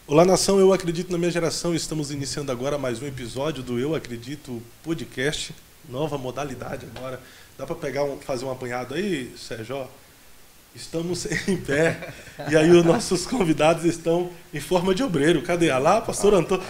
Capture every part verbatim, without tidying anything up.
Olá, nação, eu acredito na minha geração. Estamos iniciando agora mais um episódio do Eu Acredito Podcast. Nova modalidade agora. Dá para pegar um, fazer um apanhado aí, Sérgio? Estamos em pé e aí os nossos convidados estão em forma de obreiro. Cadê? Ah lá, pastor Antônio.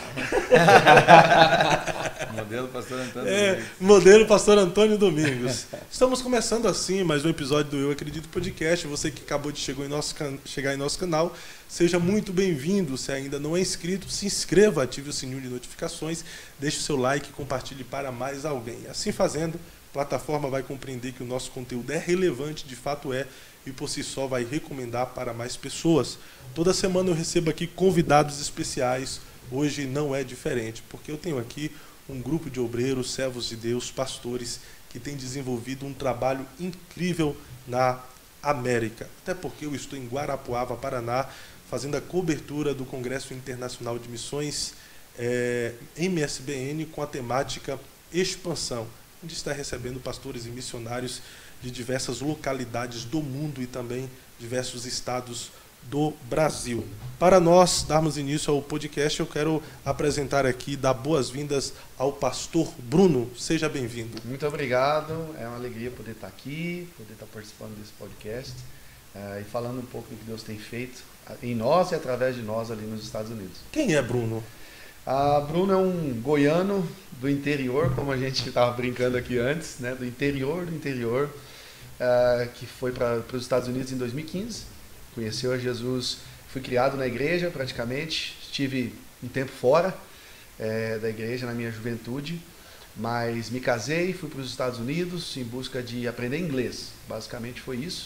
Modelo pastor Antônio É, Domingos. modelo pastor Antônio Domingos. Estamos começando assim mais um episódio do Eu Acredito Podcast. Você que acabou de chegar em nosso, chegar em nosso canal, seja muito bem-vindo. Se ainda não é inscrito, se inscreva, ative o sininho de notificações, deixe o seu like e compartilhe para mais alguém. Assim fazendo, a plataforma vai compreender que o nosso conteúdo é relevante, de fato é, e por si só vai recomendar para mais pessoas. Toda semana eu recebo aqui convidados especiais. Hoje não é diferente, porque eu tenho aqui um grupo de obreiros, servos de Deus, pastores, que têm desenvolvido um trabalho incrível na América. Até porque eu estou em Guarapuava, Paraná, fazendo a cobertura do Congresso Internacional de Missões, é, M S B N, com a temática Expansão, onde está recebendo pastores e missionários de diversas localidades do mundo e também diversos estados do Brasil. Para nós darmos início ao podcast, eu quero apresentar aqui, dar boas-vindas ao pastor Bruno. Seja bem-vindo. Muito obrigado, é uma alegria poder estar aqui, poder estar participando desse podcast uh, e falando um pouco do que Deus tem feito em nós e através de nós ali nos Estados Unidos. Quem é Bruno? Uh, Bruno é um goiano do interior, como a gente estava brincando aqui antes, né, do interior do interior, uh, que foi para os Estados Unidos em dois mil e quinze. Conheceu a Jesus, fui criado na igreja praticamente, estive um tempo fora é, da igreja na minha juventude, mas me casei, fui para os Estados Unidos em busca de aprender inglês, basicamente foi isso.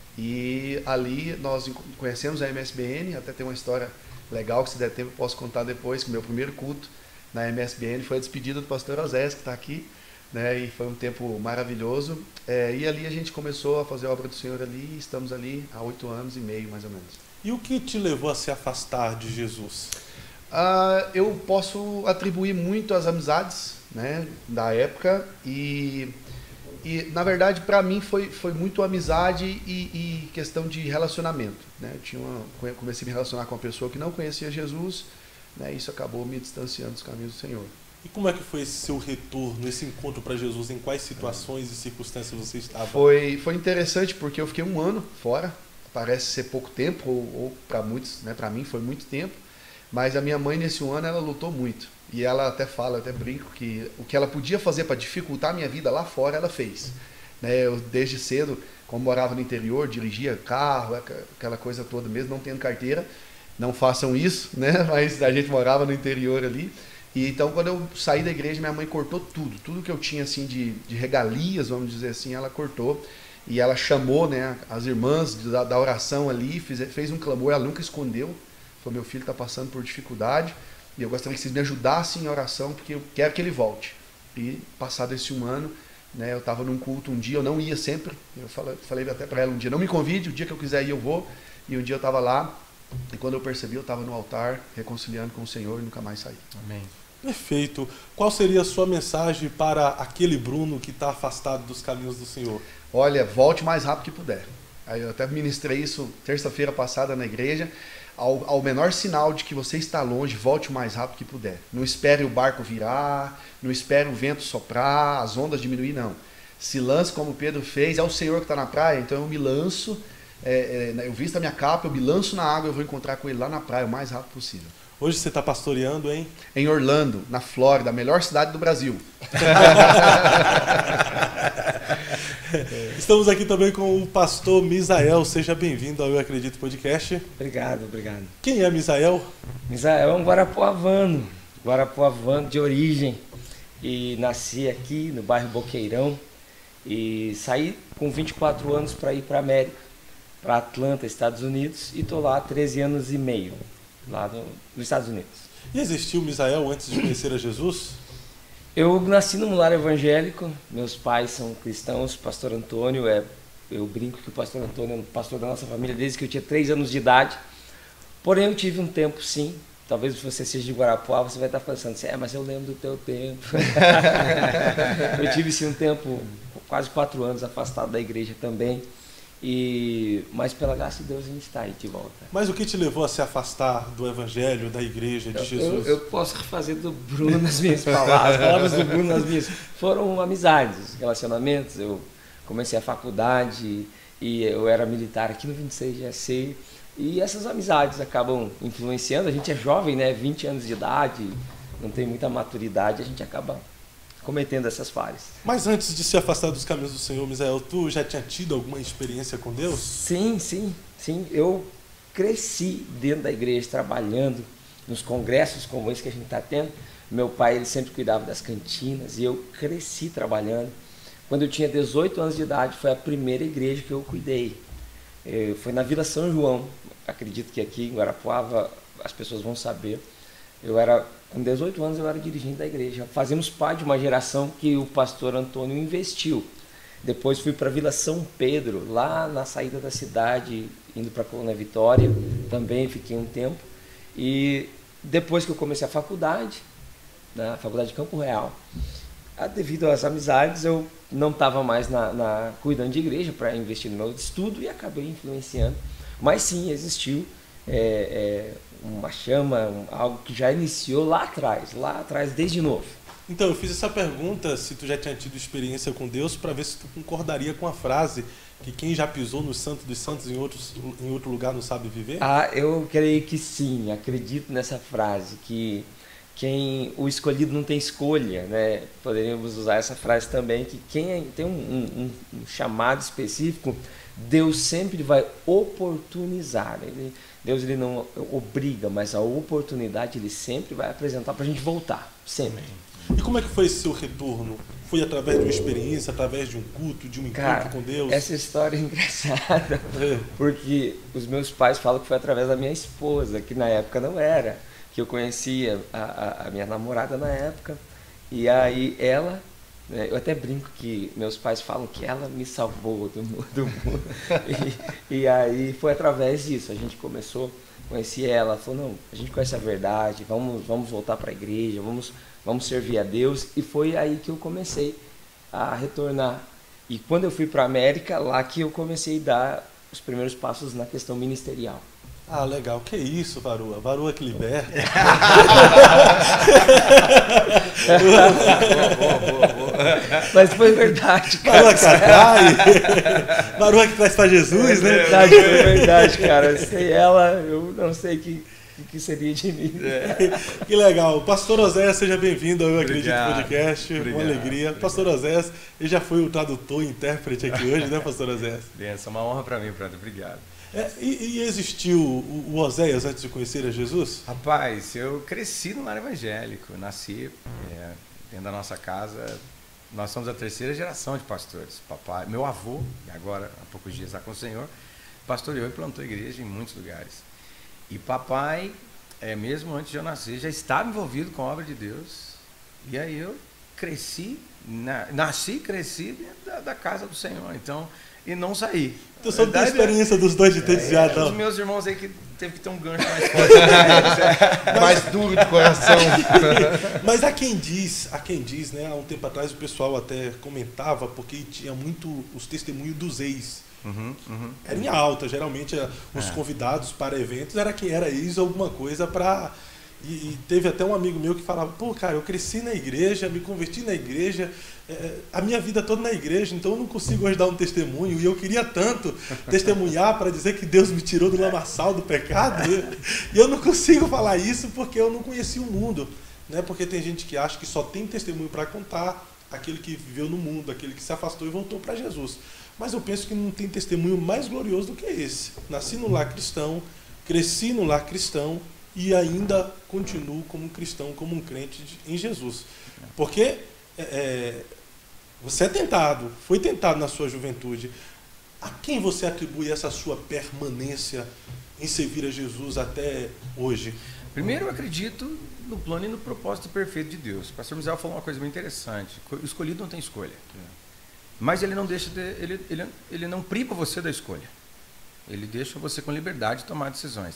E ali nós conhecemos a M S B N, até tem uma história legal que se der tempo eu posso contar depois, que meu primeiro culto na M S B N foi a despedida do pastor Osés, que está aqui. Né, e foi um tempo maravilhoso, é, e ali a gente começou a fazer a obra do Senhor ali, e estamos ali há oito anos e meio mais ou menos. E o que te levou a se afastar de Jesus? Ah, eu posso atribuir muito às amizades, né, da época, e, e na verdade para mim foi, foi muito amizade e, e questão de relacionamento, né. Eu tinha uma, comecei a me relacionar com uma pessoa que não conhecia Jesus, né, e isso acabou me distanciando dos caminhos do Senhor. E como é que foi esse seu retorno, esse encontro para Jesus? Em quais situações e circunstâncias você estava? Foi, foi interessante porque eu fiquei um ano fora, parece ser pouco tempo, ou, ou para muitos, né, para mim foi muito tempo, mas a minha mãe nesse um ano ela lutou muito. E ela até fala, eu até brinco, que o que ela podia fazer para dificultar a minha vida lá fora, ela fez. Né, eu desde cedo, como morava no interior, dirigia carro, aquela coisa toda mesmo, não tendo carteira, não façam isso, né, mas a gente morava no interior ali. E então, quando eu saí da igreja, minha mãe cortou tudo. Tudo que eu tinha assim, de, de regalias, vamos dizer assim, ela cortou. E ela chamou, né, as irmãs da, da oração ali, fez, fez um clamor, ela nunca escondeu. Falou, meu filho está passando por dificuldade e eu gostaria que vocês me ajudassem em oração, porque eu quero que ele volte. E passado esse um ano, né, eu estava num culto um dia, eu não ia sempre. Eu falei, falei até para ela um dia, não me convide, o dia que eu quiser ir eu vou. E um dia eu estava lá, e quando eu percebi, eu estava no altar, reconciliando com o Senhor e nunca mais saí. Amém. Perfeito. Qual seria a sua mensagem para aquele Bruno que está afastado dos caminhos do Senhor? Olha, volte o mais rápido que puder. Aí eu até ministrei isso terça-feira passada na igreja. Ao, ao menor sinal de que você está longe, volte o mais rápido que puder. Não espere o barco virar, não espere o vento soprar, as ondas diminuir, não. Se lance como Pedro fez, é o Senhor que está na praia, então eu me lanço, é, é, eu visto a minha capa, eu me lanço na água, eu vou encontrar com ele lá na praia o mais rápido possível. Hoje você está pastoreando, hein? Em Orlando, na Flórida, a melhor cidade do Brasil. Estamos aqui também com o pastor Misael. Seja bem-vindo ao Eu Acredito Podcast. Obrigado, obrigado. Quem é Misael? Misael é um guarapuavano, guarapuavano de origem. E nasci aqui no bairro Boqueirão e saí com vinte e quatro anos para ir para a América, para Atlanta, Estados Unidos, e estou lá há treze anos e meio. Lá no, nos Estados Unidos. E existiu Misael antes de conhecer a Jesus? Eu nasci num lar evangélico, meus pais são cristãos, pastor Antônio, é, eu brinco que o pastor Antônio é o pastor da nossa família desde que eu tinha três anos de idade, porém eu tive um tempo sim, talvez você seja de Guarapuava, você vai estar pensando assim, é, mas eu lembro do teu tempo. Eu tive sim um tempo, quase quatro anos afastado da igreja também, E, mas pela graça de Deus a gente está aí de volta. Mas o que te levou a se afastar do evangelho, da igreja, de eu, Jesus? Eu, eu posso refazer do Bruno nas minhas palavras, as palavras do Bruno nas minhas. Foram amizades, relacionamentos. Eu comecei a faculdade e eu era militar aqui no vinte e seis G C. E essas amizades acabam influenciando. A gente é jovem, né? vinte anos de idade, não tem muita maturidade, a gente acaba cometendo essas falhas. Mas antes de se afastar dos caminhos do Senhor, Misael, tu já tinha tido alguma experiência com Deus? Sim, sim, sim. Eu cresci dentro da igreja, trabalhando nos congressos como esse que a gente está tendo. Meu pai, ele sempre cuidava das cantinas e eu cresci trabalhando. Quando eu tinha dezoito anos de idade, foi a primeira igreja que eu cuidei. Eu, foi na Vila São João. Acredito que aqui em Guarapuava as pessoas vão saber. Eu era, com dezoito anos, eu era dirigente da igreja. Fazíamos parte de uma geração que o pastor Antônio investiu. Depois fui para a Vila São Pedro, lá na saída da cidade, indo para a Colônia Vitória. Também fiquei um tempo. E depois que eu comecei a faculdade, na faculdade de Campo Real, devido às amizades, eu não estava mais na, na, cuidando de igreja para investir no meu estudo e acabei influenciando. Mas sim, existiu é, é, uma chama, um, algo que já iniciou lá atrás, lá atrás, desde novo. Então, eu fiz essa pergunta, se tu já tinha tido experiência com Deus, para ver se tu concordaria com a frase que quem já pisou no Santo dos Santos em, outros, em outro lugar não sabe viver? Ah, eu creio que sim, acredito nessa frase, que quem o escolhido não tem escolha, né? Poderíamos usar essa frase também, que quem tem um, um, um chamado específico, Deus sempre vai oportunizar. Ele, Deus ele não obriga, mas a oportunidade ele sempre vai apresentar para a gente voltar, sempre. E como é que foi esse seu retorno? Foi através de uma experiência, através de um culto, de um encontro Cara, com Deus? Essa história é engraçada, é. Porque os meus pais falam que foi através da minha esposa, que na época não era, que eu conhecia a, a, a minha namorada na época, e aí ela, né, eu até brinco que meus pais falam que ela me salvou do mundo, e, e aí foi através disso, a gente começou, conheci ela, ela falou, não, a gente conhece a verdade, vamos, vamos voltar para a igreja, vamos, vamos servir a Deus, e foi aí que eu comecei a retornar. E quando eu fui para a América, lá que eu comecei a dar os primeiros passos na questão ministerial. Ah, legal. Que isso, Varua? Varua que liberta. boa, boa, boa, boa. Mas foi verdade, cara. Varua que atrai. Varua que traz para Jesus, né? Verdade, foi verdade, cara. Sem ela, eu não sei o que, que seria de mim. É. Que legal. Pastor Oséias, seja bem-vindo ao Eu Acredito Obrigado. Podcast. Obrigado. Uma alegria. Obrigado. Pastor Oséias, ele já foi o tradutor e intérprete aqui hoje, né, Pastor Oséias? Benção, uma honra para mim, Pronto. Obrigado. É, e, e existiu o, o Oséias antes de conhecer a Jesus? Rapaz, eu cresci no lar evangélico, nasci é, dentro da nossa casa. Nós somos a terceira geração de pastores. Papai, meu avô, agora há poucos dias está com o Senhor, pastoreou e plantou igreja em muitos lugares. E papai, é, mesmo antes de eu nascer, já estava envolvido com a obra de Deus. E aí eu cresci, na, nasci e cresci dentro da, da casa do Senhor. Então, e não saí. Tu só tem a experiência dos dois de ter desviado, é, não? Os meus irmãos aí que teve que ter um gancho mais forte. Mais duro de coração. Mas há quem diz, há quem diz, né? Há um tempo atrás o pessoal até comentava, porque tinha muito os testemunhos dos ex. Uhum, uhum. Era em alta, geralmente os é. convidados para eventos era quem era ex alguma coisa para... E, e teve até um amigo meu que falava, pô, cara, eu cresci na igreja, me converti na igreja, é, a minha vida toda na igreja, então eu não consigo hoje dar um testemunho, e eu queria tanto testemunhar para dizer que Deus me tirou do lamaçal do pecado, e eu não consigo falar isso porque eu não conheci o mundo, né? Porque tem gente que acha que só tem testemunho para contar aquele que viveu no mundo, aquele que se afastou e voltou para Jesus. Mas eu penso que não tem testemunho mais glorioso do que esse. Nasci no lar cristão, cresci no lar cristão, e ainda continuo como um cristão, como um crente em Jesus. Porque é, você é tentado, foi tentado na sua juventude. A quem você atribui essa sua permanência em servir a Jesus até hoje? Primeiro, eu acredito no plano e no propósito perfeito de Deus. O pastor Misael falou uma coisa muito interessante. O escolhido não tem escolha. Mas ele não deixa de, ele, ele, ele não priva você da escolha. Ele deixa você com liberdade de tomar decisões.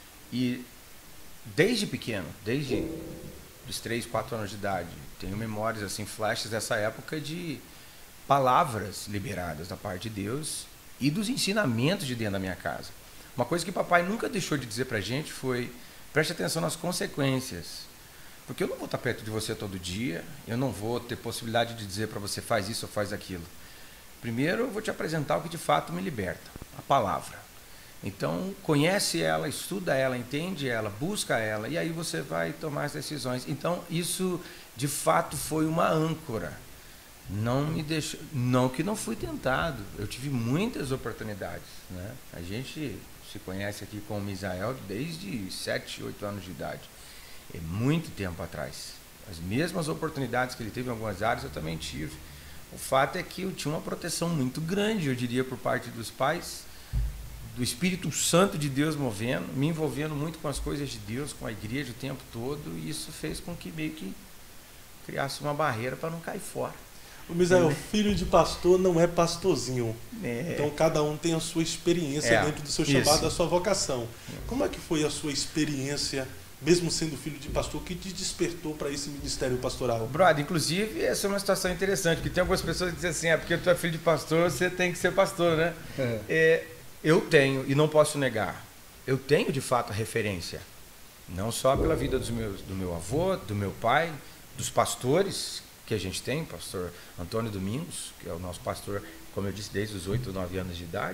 E desde pequeno, desde os três, quatro anos de idade, tenho memórias, assim, flashes dessa época de palavras liberadas da parte de Deus e dos ensinamentos de dentro da minha casa. Uma coisa que papai nunca deixou de dizer para a gente foi: preste atenção nas consequências. Porque eu não vou estar perto de você todo dia, eu não vou ter possibilidade de dizer para você faz isso ou faz aquilo. Primeiro eu vou te apresentar o que de fato me liberta, a palavra. Então conhece ela, estuda ela, entende ela, busca ela, e aí você vai tomar as decisões. Então isso de fato foi uma âncora. Não me deixou, não que não fui tentado, eu tive muitas oportunidades, né? A gente se conhece aqui com o Misael desde sete, oito anos de idade. É muito tempo atrás. As mesmas oportunidades que ele teve em algumas áreas, eu também tive. O fato é que eu tinha uma proteção muito grande, eu diria, por parte dos pais, do Espírito Santo de Deus movendo, me envolvendo muito com as coisas de Deus, com a igreja o tempo todo, e isso fez com que meio que criasse uma barreira para não cair fora. O Misael, filho de pastor não é pastorzinho. É. Então cada um tem a sua experiência É, dentro do seu chamado, isso. da sua vocação. Como é que foi a sua experiência, mesmo sendo filho de pastor, que te despertou para esse ministério pastoral? Brother, inclusive, essa é uma situação interessante, porque tem algumas pessoas que dizem assim, é porque tu é filho de pastor, você tem que ser pastor, né? É. É, eu tenho, e não posso negar, eu tenho de fato a referência, não só pela vida dos meus, do meu avô, do meu pai, dos pastores que a gente tem, pastor Antônio Domingos, que é o nosso pastor, como eu disse, desde os oito, nove anos de idade,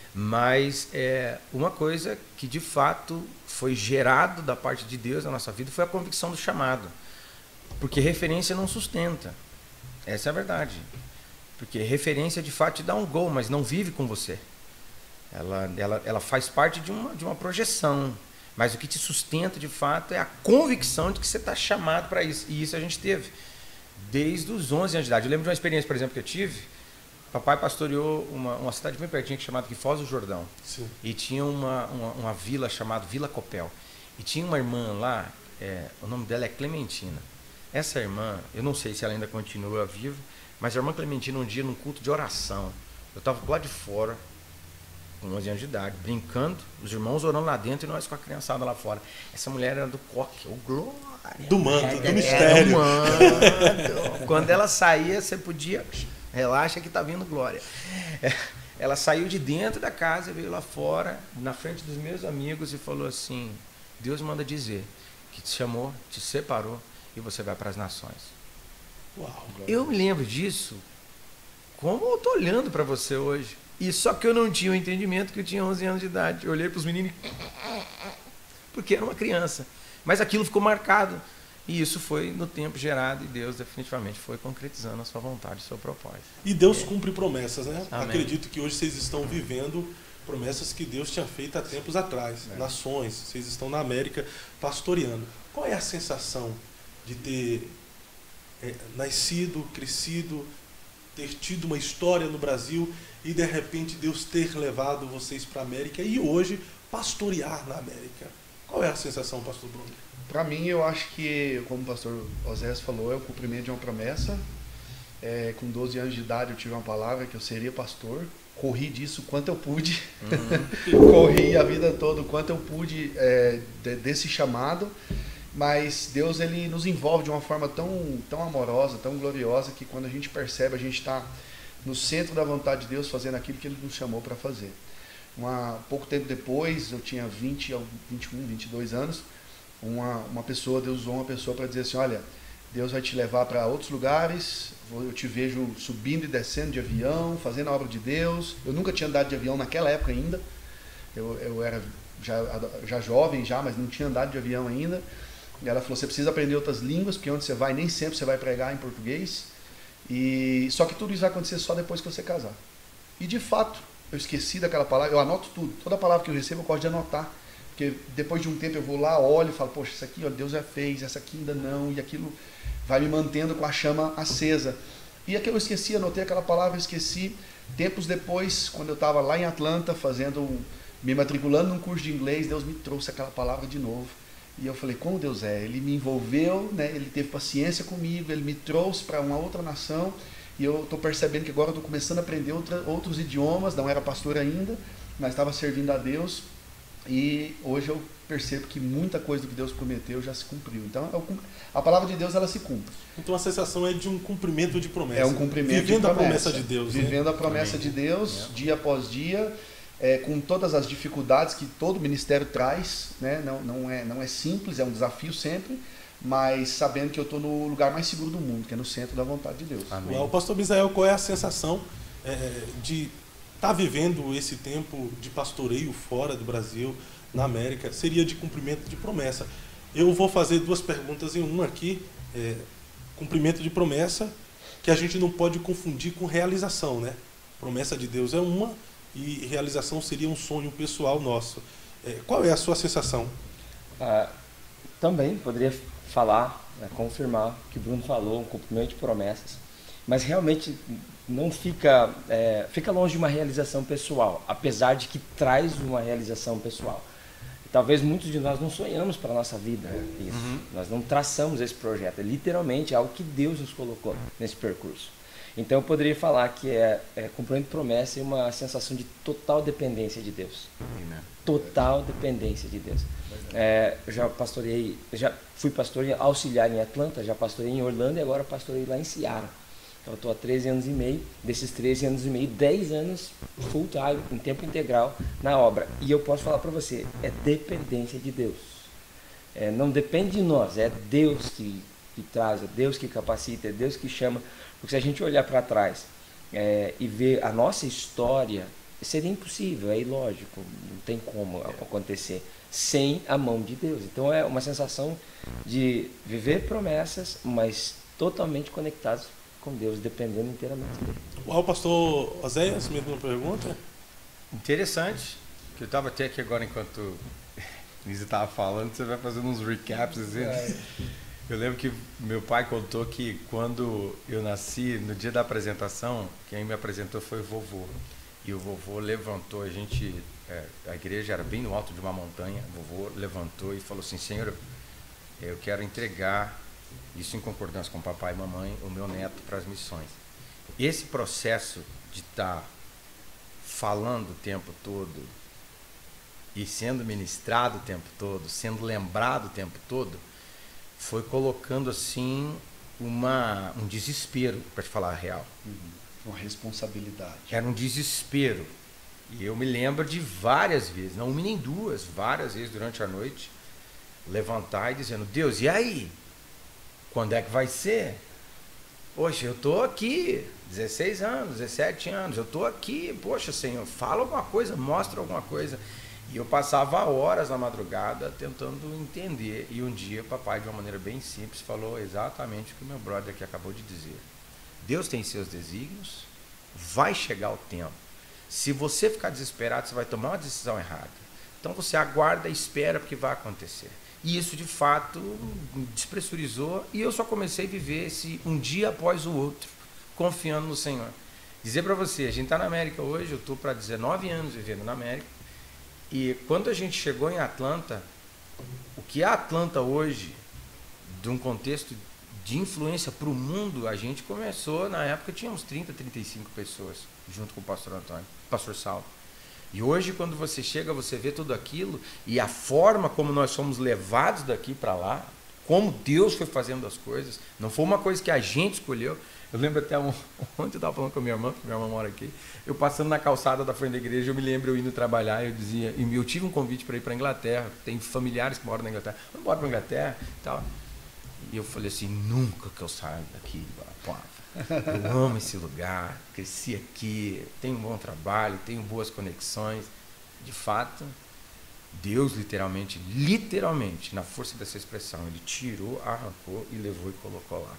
mas é, uma coisa que de fato foi gerado da parte de Deus na nossa vida foi a convicção do chamado, porque referência não sustenta, essa é a verdade, porque referência de fato te dá um gol, mas não vive com você, ela, ela, ela faz parte de uma, de uma projeção, mas o que te sustenta de fato é a convicção de que você está chamado para isso, e isso a gente teve desde os onze anos de idade. Eu lembro de uma experiência, por exemplo, que eu tive. Papai pastoreou uma, uma cidade bem pertinho chamada Foz do Jordão. Sim. E tinha uma, uma, uma vila chamada Vila Copel. E tinha uma irmã lá, é, o nome dela é Clementina. Essa irmã, eu não sei se ela ainda continua viva, mas a irmã Clementina, um dia, num culto de oração, eu estava lá de fora, com onze anos de idade, brincando, os irmãos orando lá dentro e nós com a criançada lá fora. Essa mulher era do coque, o glória. Do manto, do Era mistério. do manto. Quando ela saía, você podia... Relaxa que tá vindo glória. Ela saiu de dentro da casa, veio lá fora, na frente dos meus amigos e falou assim: Deus manda dizer que te chamou, te separou e você vai para as nações. Uau, eu me lembro disso como eu tô olhando para você hoje. E só que eu não tinha o entendimento que eu tinha onze anos de idade. Eu olhei para os meninos porque era uma criança. Mas aquilo ficou marcado. E isso foi no tempo gerado e Deus definitivamente foi concretizando a sua vontade, o seu propósito. E Deus cumpre promessas, né? Amém. Acredito que hoje vocês estão vivendo promessas que Deus tinha feito há tempos atrás. É. Nações, vocês estão na América pastoreando. Qual é a sensação de ter é, nascido, crescido, ter tido uma história no Brasil e de repente Deus ter levado vocês para a América e hoje pastorear na América? Qual é a sensação, pastor Bruno? Para mim, eu acho que, como o pastor Osés falou, é o cumprimento de uma promessa. É, com doze anos de idade eu tive uma palavra que eu seria pastor. Corri disso quanto eu pude. Uhum. Corri a vida toda o quanto eu pude é, de, desse chamado. Mas Deus, ele nos envolve de uma forma tão, tão amorosa, tão gloriosa, que quando a gente percebe, a gente está no centro da vontade de Deus, fazendo aquilo que Ele nos chamou para fazer. Uma, pouco tempo depois, eu tinha vinte, vinte e um, vinte e dois anos, uma, uma pessoa, Deus usou uma pessoa para dizer assim: olha, Deus vai te levar para outros lugares, eu te vejo subindo e descendo de avião, fazendo a obra de Deus. Eu nunca tinha andado de avião naquela época ainda, eu, eu era já, já jovem, já, mas não tinha andado de avião ainda. E ela falou: você precisa aprender outras línguas, porque onde você vai, nem sempre você vai pregar em português. E só que tudo isso vai acontecer só depois que você casar. E de fato, eu esqueci daquela palavra, eu anoto tudo, toda palavra que eu recebo eu gosto de anotar. Porque depois de um tempo eu vou lá, olho e falo: poxa, isso aqui ó, Deus já fez, essa aqui ainda não, e aquilo vai me mantendo com a chama acesa. E aquilo eu esqueci, anotei aquela palavra, eu esqueci. Tempos depois, quando eu estava lá em Atlanta, fazendo, me matriculando num curso de inglês, Deus me trouxe aquela palavra de novo. E eu falei: como Deus é? Ele me envolveu, né? Ele teve paciência comigo, Ele me trouxe para uma outra nação. E eu estou percebendo que agora eu estou começando a aprender outra, outros idiomas, não era pastor ainda, mas estava servindo a Deus. E hoje eu percebo que muita coisa do que Deus prometeu já se cumpriu. Então, é o, a palavra de Deus, ela se cumpre. Então a sensação é de um cumprimento de promessa. É um cumprimento Vivendo de a promessa promessa. de Deus. Vivendo né? a promessa Amém. de Deus, É. dia após dia, é, com todas as dificuldades que todo ministério traz, né? Não, não, é, não é simples, é um desafio sempre, mas sabendo que eu estou no lugar mais seguro do mundo, que é no centro da vontade de Deus. Amém. O pastor Misael, qual é a sensação é, de estar tá vivendo esse tempo de pastoreio fora do Brasil, na América? Seria de cumprimento de promessa. Eu vou fazer duas perguntas em uma aqui. É, cumprimento de promessa, que a gente não pode confundir com realização, né? Promessa de Deus é uma e realização seria um sonho pessoal nosso. É, qual é a sua sensação? Ah, também poderia falar, né, confirmar o que o Bruno falou, um cumprimento de promessas, mas realmente não fica, é, fica longe de uma realização pessoal, apesar de que traz uma realização pessoal. Talvez muitos de nós não sonhamos para a nossa vida isso. Uhum. Nós não traçamos esse projeto. É literalmente algo que Deus nos colocou nesse percurso. Então eu poderia falar que é, é cumprimento de promessa e uma sensação de total dependência de Deus. Amém. Total dependência de Deus. É, já pastorei, já fui pastor auxiliar em Atlanta, já pastorei em Orlando e agora pastorei lá em Seattle. Então eu estou há treze anos e meio, desses treze anos e meio, dez anos full time, em tempo integral na obra. E eu posso falar para você, é dependência de Deus. É, não depende de nós, é Deus que, que traz, é Deus que capacita, é Deus que chama. Porque se a gente olhar para trás é, e ver a nossa história, seria impossível, é ilógico, não tem como acontecer sem a mão de Deus. Então é uma sensação de viver promessas, mas totalmente conectados com Deus, dependendo inteiramente dele. O pastor Oséias, mesma pergunta? Interessante, que eu estava até aqui agora enquanto o Lisa estava falando, você vai fazendo uns recaps assim. É. Eu lembro que meu pai contou que quando eu nasci, no dia da apresentação, quem me apresentou foi o vovô. E o vovô levantou, a gente, é, a igreja era bem no alto de uma montanha, o vovô levantou e falou assim: Senhor, eu quero entregar, isso em concordância com papai e mamãe, o meu neto para as missões. Esse processo de estar falando o tempo todo e sendo ministrado o tempo todo, sendo lembrado o tempo todo, foi colocando assim uma, um desespero, para te falar a real. Uhum. Uma responsabilidade. Era um desespero. E eu me lembro de várias vezes, não uma nem duas, várias vezes durante a noite, levantar e dizendo: Deus, e aí? Quando é que vai ser? Poxa, eu estou aqui, dezesseis anos, dezessete anos, eu estou aqui, poxa, Senhor, fala alguma coisa, mostra alguma coisa. E eu passava horas na madrugada tentando entender. E um dia, papai, de uma maneira bem simples, falou exatamente o que o meu brother aqui acabou de dizer. Deus tem seus desígnios, vai chegar o tempo. Se você ficar desesperado, você vai tomar uma decisão errada. Então você aguarda e espera porque vai acontecer. E isso, de fato, me despressurizou e eu só comecei a viver esse um dia após o outro, confiando no Senhor. Dizer para você, a gente está na América hoje, eu estou para dezenove anos vivendo na América, e quando a gente chegou em Atlanta, o que é Atlanta hoje, de um contexto de influência para o mundo, a gente começou, na época tinha uns trinta, trinta e cinco pessoas, junto com o pastor Antônio, pastor Saulo. E hoje, quando você chega, você vê tudo aquilo, e a forma como nós somos levados daqui para lá, como Deus foi fazendo as coisas, não foi uma coisa que a gente escolheu. Eu lembro até um, ontem eu estava falando com a minha irmã, porque minha irmã mora aqui, eu passando na calçada da frente da igreja, eu me lembro eu indo trabalhar, eu dizia, e eu tive um convite para ir para a Inglaterra, tem familiares que moram na Inglaterra, eu moro para a Inglaterra e tal. E eu falei assim, nunca que eu saio daqui, pô, eu amo esse lugar, cresci aqui, tenho um bom trabalho, tenho boas conexões. De fato, Deus literalmente, literalmente, na força dessa expressão, Ele tirou, arrancou e levou e colocou lá.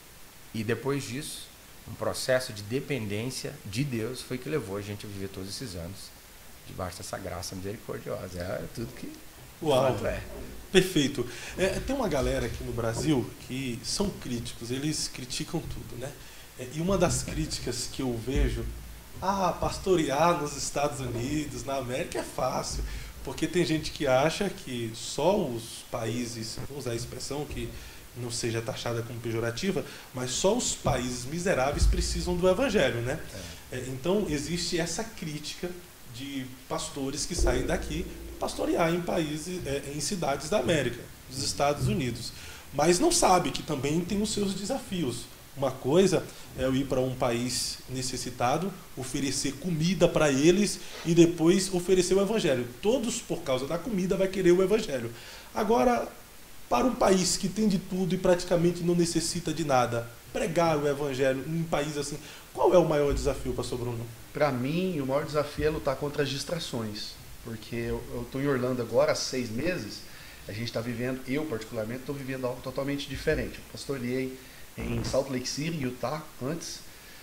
E depois disso, um processo de dependência de Deus foi que levou a gente a viver todos esses anos debaixo dessa graça misericordiosa. É tudo que... Uau, fato é. Perfeito. É, tem uma galera aqui no Brasil que são críticos, eles criticam tudo, né? É, e uma das críticas que eu vejo, ah, pastorear nos Estados Unidos, na América é fácil, porque tem gente que acha que só os países, vou usar a expressão que não seja taxada como pejorativa, mas só os países miseráveis precisam do evangelho, né? É, então existe essa crítica de pastores que saem daqui pastorear em países, é, em cidades da América, dos Estados Unidos. Mas não sabe que também tem os seus desafios. Uma coisa é eu ir para um país necessitado, oferecer comida para eles e depois oferecer o evangelho. Todos, por causa da comida, vai querer o evangelho. Agora, para um país que tem de tudo e praticamente não necessita de nada, pregar o evangelho em um país assim, qual é o maior desafio, pastor Bruno? Para mim, o maior desafio é lutar contra as distrações. Porque eu estou em Orlando agora há seis meses, a gente está vivendo, eu particularmente, estou vivendo algo totalmente diferente. Eu pastoreei em Salt Lake City, Utah, antes,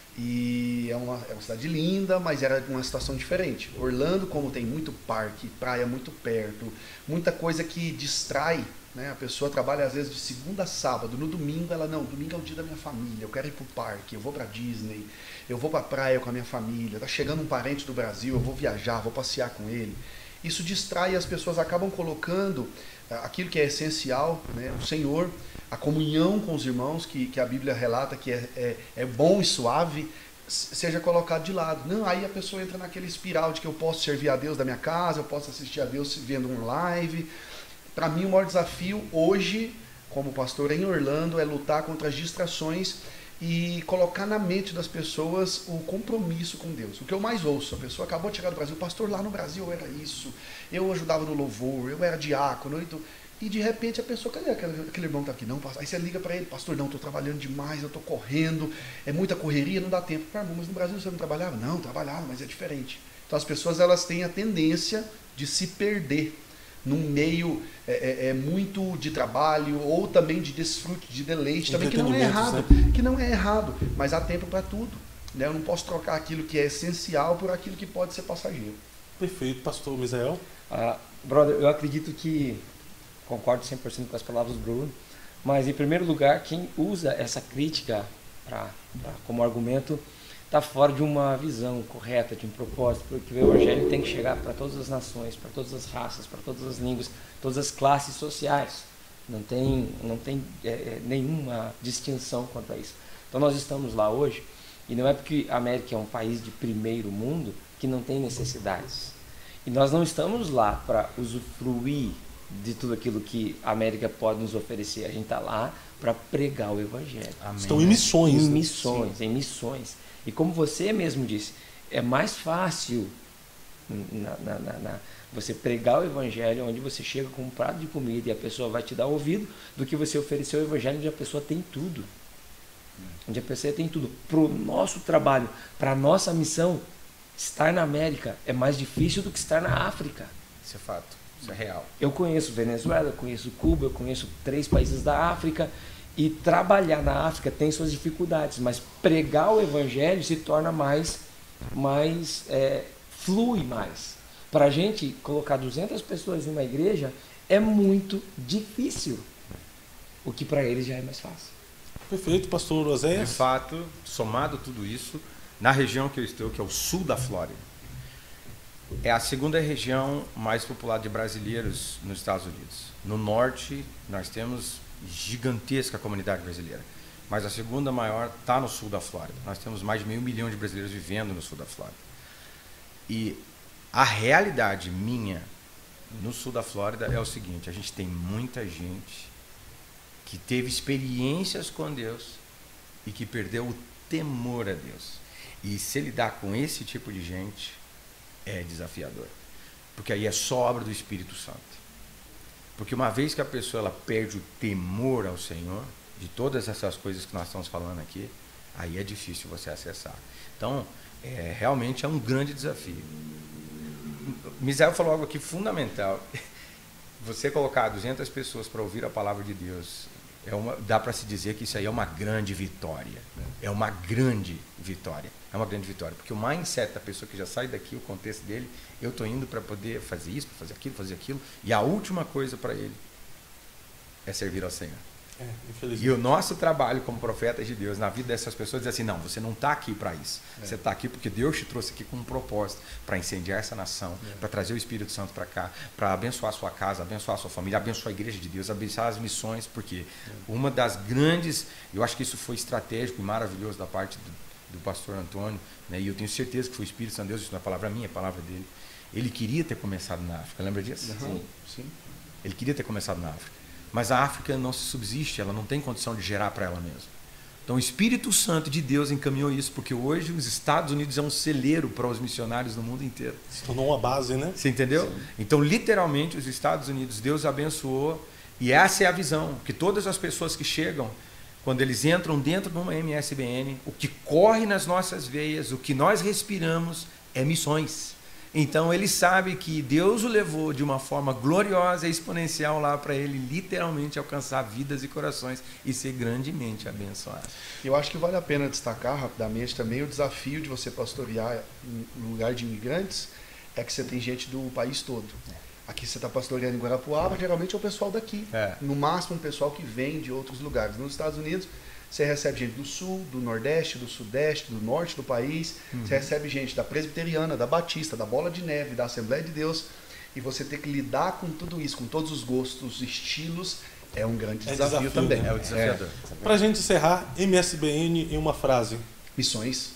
e é uma, é uma cidade linda, mas era uma situação diferente. Orlando, como tem muito parque, praia muito perto, muita coisa que distrai, né? A pessoa trabalha às vezes de segunda a sábado, no domingo ela, não, domingo é o dia da minha família, eu quero ir para o parque, eu vou para Disney, eu vou para a praia com a minha família, está chegando um parente do Brasil, eu vou viajar, vou passear com ele. Isso distrai e as pessoas acabam colocando aquilo que é essencial, né? O Senhor, a comunhão com os irmãos, que, que a Bíblia relata que é, é, é bom e suave, seja colocado de lado. Não, aí a pessoa entra naquele espiral de que eu posso servir a Deus da minha casa, eu posso assistir a Deus vendo um live. Para mim, o maior desafio hoje, como pastor em Orlando, é lutar contra as distrações e colocar na mente das pessoas o compromisso com Deus. O que eu mais ouço, a pessoa acabou de chegar do Brasil, pastor, lá no Brasil eu era isso, eu ajudava no louvor, eu era diácono, e de repente a pessoa, cadê aquele, aquele irmão que está aqui? Não, pastor. Aí você liga para ele, pastor, não, estou trabalhando demais, eu estou correndo, é muita correria, não dá tempo. Ah, mas no Brasil você não trabalhava? Não, trabalhava, mas é diferente. Então as pessoas elas têm a tendência de se perder num meio é, é, é muito de trabalho ou também de desfrute, de deleite, também que não é errado, né? Que não é errado, mas há tempo para tudo, né? Eu não posso trocar aquilo que é essencial por aquilo que pode ser passageiro. Perfeito, pastor Misael. Ah, brother, eu acredito que concordo cem por cento com as palavras do Bruno, mas em primeiro lugar, quem usa essa crítica pra, pra, como argumento está fora de uma visão correta, de um propósito, porque o Evangelho tem que chegar para todas as nações, para todas as raças, para todas as línguas, todas as classes sociais. Não tem, não tem é, nenhuma distinção quanto a isso. Então nós estamos lá hoje, e não é porque a América é um país de primeiro mundo que não tem necessidades. E nós não estamos lá para usufruir de tudo aquilo que a América pode nos oferecer. A gente está lá para pregar o Evangelho. Amém. Estão em missões. Em né? missões, Sim. em missões. E como você mesmo disse, é mais fácil na, na, na, na, você pregar o Evangelho onde você chega com um prato de comida e a pessoa vai te dar ouvido, do que você oferecer o Evangelho onde a pessoa tem tudo. Onde a pessoa tem tudo. Para o nosso trabalho, para a nossa missão, estar na América é mais difícil do que estar na África. Isso é fato, isso é real. Eu conheço Venezuela, eu conheço Cuba, eu conheço três países da África. E trabalhar na África tem suas dificuldades, mas pregar o Evangelho se torna mais, mais é, flui mais. Para a gente colocar duzentas pessoas em uma igreja é muito difícil, o que para eles já é mais fácil. Perfeito, pastor Oséias. De fato, somado tudo isso, na região que eu estou, que é o sul da Flórida, é a segunda região mais popular de brasileiros nos Estados Unidos. No norte, nós temos gigantesca comunidade brasileira, mas a segunda maior está no sul da Flórida. Nós temos mais de meio milhão de brasileiros vivendo no sul da Flórida. E a realidade minha no sul da Flórida é o seguinte: a gente tem muita gente que teve experiências com Deus e que perdeu o temor a Deus. E se lidar com esse tipo de gente é desafiador, porque aí é só obra do Espírito Santo. Porque uma vez que a pessoa ela perde o temor ao Senhor, de todas essas coisas que nós estamos falando aqui, aí é difícil você acessar. Então, é, realmente é um grande desafio. Misael falou algo aqui fundamental. Você colocar duzentas pessoas para ouvir a palavra de Deus, é uma, dá para se dizer que isso aí é uma grande vitória. É uma grande vitória. É uma grande vitória. Porque o mindset da pessoa que já sai daqui, o contexto dele, eu estou indo para poder fazer isso, fazer aquilo, fazer aquilo, e a última coisa para ele é servir ao Senhor. É, infelizmente. E o nosso trabalho como profetas de Deus na vida dessas pessoas é assim: não, você não está aqui para isso. É. Você está aqui porque Deus te trouxe aqui com um propósito para incendiar essa nação, é. para trazer o Espírito Santo para cá, para abençoar a sua casa, abençoar a sua família, abençoar a igreja de Deus, abençoar as missões, porque é. uma das grandes, eu acho que isso foi estratégico e maravilhoso da parte do, do pastor Antônio, né? E eu tenho certeza que foi o Espírito Santo de Deus, isso não é palavra minha, é palavra dele. Ele queria ter começado na África, lembra disso? Uhum. Sim. Sim. Ele queria ter começado na África. Mas a África não se subsiste, ela não tem condição de gerar para ela mesma. Então o Espírito Santo de Deus encaminhou isso, porque hoje os Estados Unidos é um celeiro para os missionários no mundo inteiro. Se tornou uma base, né? Você entendeu? Sim. Então, literalmente, os Estados Unidos, Deus abençoou, e essa é a visão, que todas as pessoas que chegam, quando eles entram dentro de uma M S B N, o que corre nas nossas veias, o que nós respiramos é missões. Então ele sabe que Deus o levou de uma forma gloriosa e exponencial lá para ele literalmente alcançar vidas e corações e ser grandemente abençoado. Eu acho que vale a pena destacar rapidamente também o desafio de você pastorear em lugar de imigrantes, é que você tem gente do país todo. Aqui você está pastoreando em Guarapuava, geralmente é o pessoal daqui. É. No máximo um pessoal que vem de outros lugares. Nos Estados Unidos, você recebe gente do sul, do nordeste, do sudeste, do norte do país. Uhum. Você recebe gente da presbiteriana, da batista, da bola de neve, da Assembleia de Deus. E você ter que lidar com tudo isso, com todos os gostos, estilos, é um grande É desafio, desafio, também. né? É o desafiador. É. Para a gente encerrar, M S B N em uma frase. Missões.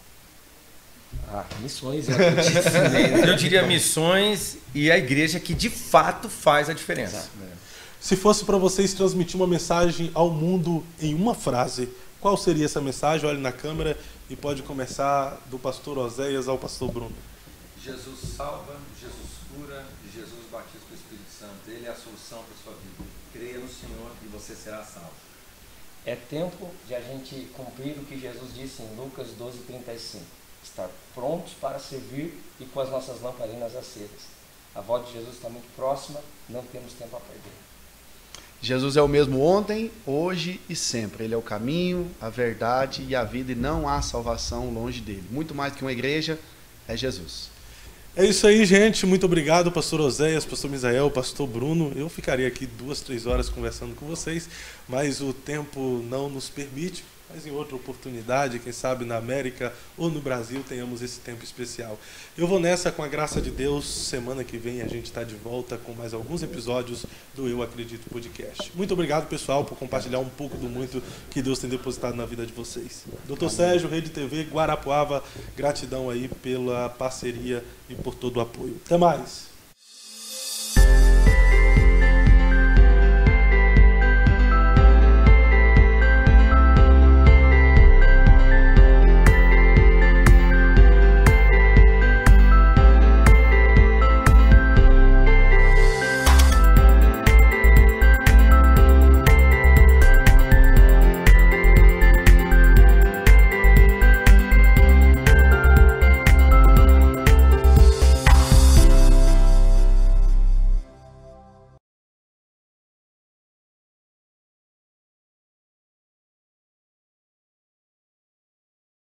Ah, missões, é o que eu te ensinei, né? Eu diria missões e a igreja que de fato faz a diferença. Exato. Se fosse para vocês transmitir uma mensagem ao mundo em uma frase, qual seria essa mensagem? Olhe na câmera e pode começar do pastor Oséias ao pastor Bruno. Jesus salva, Jesus cura, Jesus batiza com o Espírito Santo. Ele é a solução para a sua vida. Creia no Senhor e você será salvo. É tempo de a gente cumprir o que Jesus disse em Lucas doze, trinta e cinco. Estar prontos para servir e com as nossas lamparinas acesas. A volta de Jesus está muito próxima, não temos tempo a perder. Jesus é o mesmo ontem, hoje e sempre. Ele é o caminho, a verdade e a vida, e não há salvação longe dele. Muito mais que uma igreja, é Jesus. É isso aí, gente. Muito obrigado, pastor Oséias, pastor Misael, pastor Bruno. Eu ficaria aqui duas, três horas conversando com vocês, mas o tempo não nos permite. Mas em outra oportunidade, quem sabe na América ou no Brasil, tenhamos esse tempo especial. Eu vou nessa, com a graça de Deus. Semana que vem a gente está de volta com mais alguns episódios do Eu Acredito Podcast. Muito obrigado, pessoal, por compartilhar um pouco do muito que Deus tem depositado na vida de vocês. doutor Sérgio, Rede T V, Guarapuava, gratidão aí pela parceria e por todo o apoio. Até mais!